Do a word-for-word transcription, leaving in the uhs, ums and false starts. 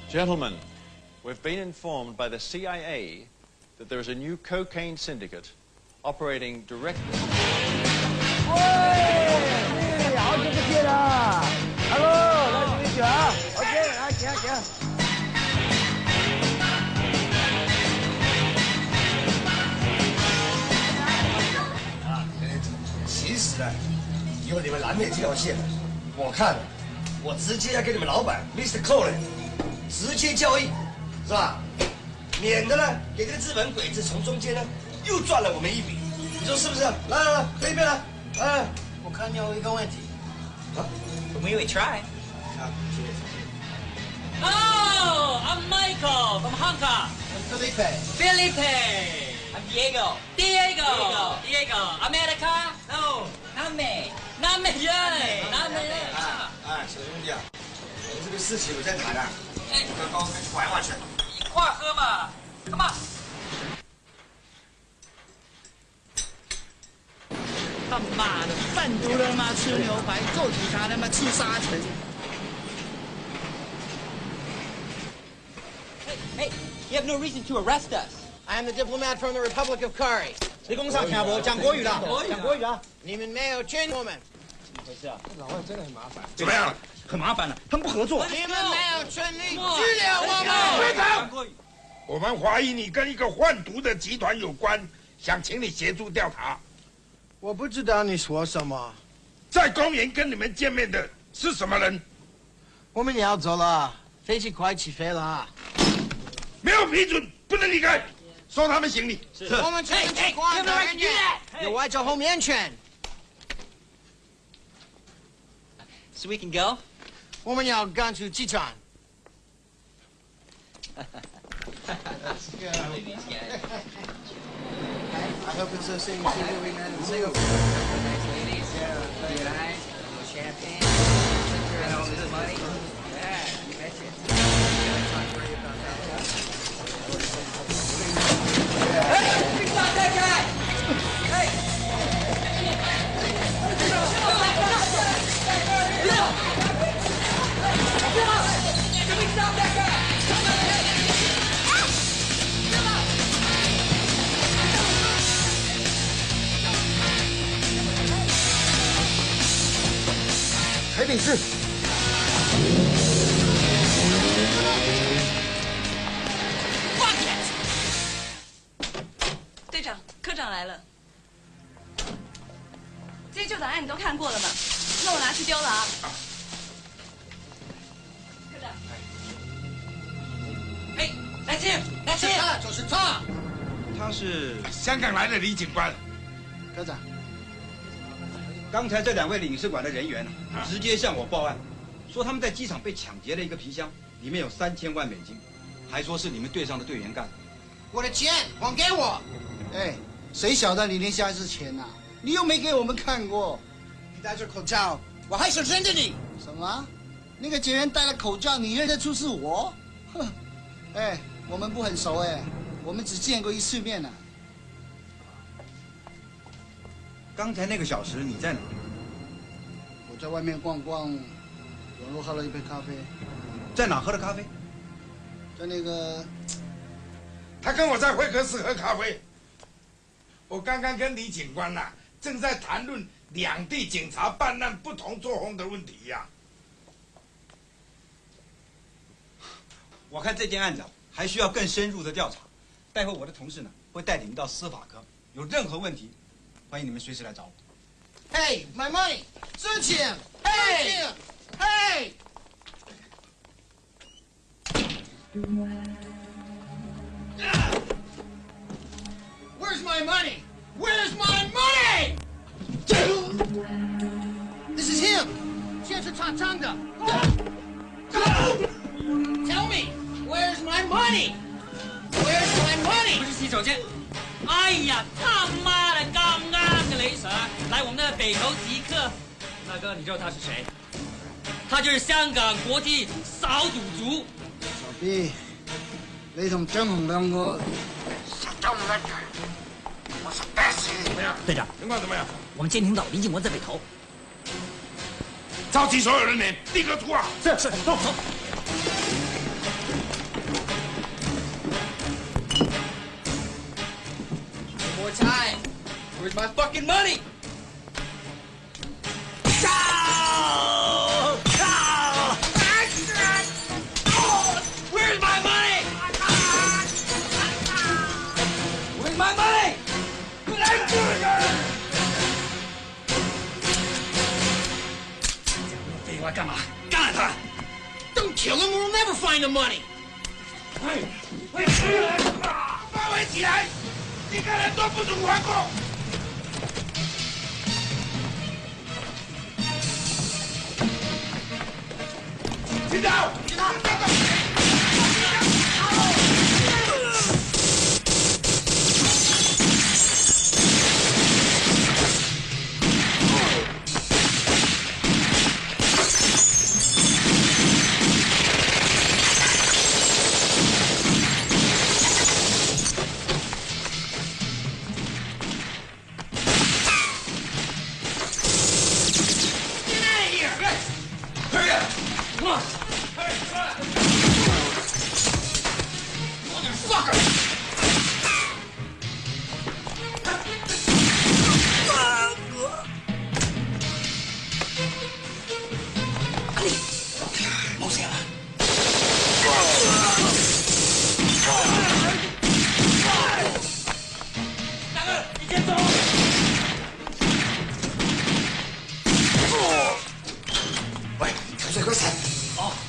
Gentlemen, we've been informed by the C I A that there is a new cocaine syndicate operating directly. 喂，好久不见了 ！Hello， 来喝酒啊 ！OK， 来，请请。 啊，其实啊，以后你们南面这条线，我看，我直接要跟你们老板 Mister Cole 直接交易，是吧？免得呢，给这个日本鬼子从中间呢又赚了我们一笔，你说是不是？来来来，这边来，哎，我看你有一个问题，啊 We will try. 啊，谢谢。 Oh, I'm Michael from Hong Kong. Felipe. Felipe. I'm Diego. Diego. Diego. America? No. 南美。南美人。南美人。 啊，哎，小兄弟啊，我们这个事情我在谈啊， 哎， 喝高跟去玩玩去。 一块喝嘛。Come on. 他妈的，贩毒人妈吃牛排，做警察他妈吃沙尘。 Hey, hey, you have no reason to arrest us. I am the diplomat from the Republic of Korea。谁工商听不？讲国语的，讲国语的。你们没有军我们。怎么回事啊？老外真的很麻烦。 怎么样？ 很麻烦了，他们不合作。你们没有权利拘留我们。 队长，我们怀疑你跟一个贩毒的集团有关，想请你协助调查。 我不知道你说什么。 在公园跟你们见面的是什么人？ 我们要走了，飞机快起飞了。 没有批准，不能离开，收他们行李。 是。我们全去关的人员有外交后面权。 So we can go? 我们要赶去机场。I hope it's the same thing that we met in Singapore. Nice ladies, blue eyes, a little champagne, and all this money. Yeah, you betcha. Hey, stop that guy! Hey! Can we stop that guy? 台北市。 队长，科长来了。这些旧档案你都看过了吗？那我拿去丢了啊。科长。 哎，来接，来接。 他就是他。 他是香港来的李警官。 科长。 刚才这两位领事馆的人员啊，直接向我报案，说他们在机场被抢劫了一个皮箱，里面有三千万美金，还说是你们队上的队员干的。 我的钱还给我！ 哎，谁晓得你连下是钱呐、啊？你又没给我们看过。你戴着口罩， 我还想认得你。 什么？那个警员戴了口罩，你认得出是我？哼！哎，我们不很熟哎，我们只见过一次面呢、啊。 刚才那个小时你在哪？ 我在外面逛逛，网络喝了一杯咖啡。 在哪喝的咖啡？ 在那个…… 他跟我在会客室喝咖啡。我刚刚跟李警官呐、啊，正在谈论两地警察办案不同作风的问题呀、 啊。我看这件案子还需要更深入的调查，待会我的同事呢会带你们到司法科，有任何问题。 欢迎你们随时来找我。 Hey, my money， 事情。Hey, hey。Where's my money? Where's my money? This is him. 钱是他藏的。Tell me, where's my money? Where's my money? 不是洗手间。 哎呀，他妈的，刚刚的雷神来我们的北投极客，大哥，你知道他是谁？他就是香港国际扫赌族。 小毕，你同张洪兩個實在唔得，我實打死你！怎麼樣？ 队长，情况怎么样？ 我们监听到李警官在北投。 召集所有人员，立刻出啊！ 是是，走走。 Where's my fucking money? Where's my money? Where's my money? 废话干嘛？干了他 Don't kill him, we'll never find the money. 哎，哎，包围起来！一个人都不准还过。听到？听到？ 喂，快闪快闪！ 哦。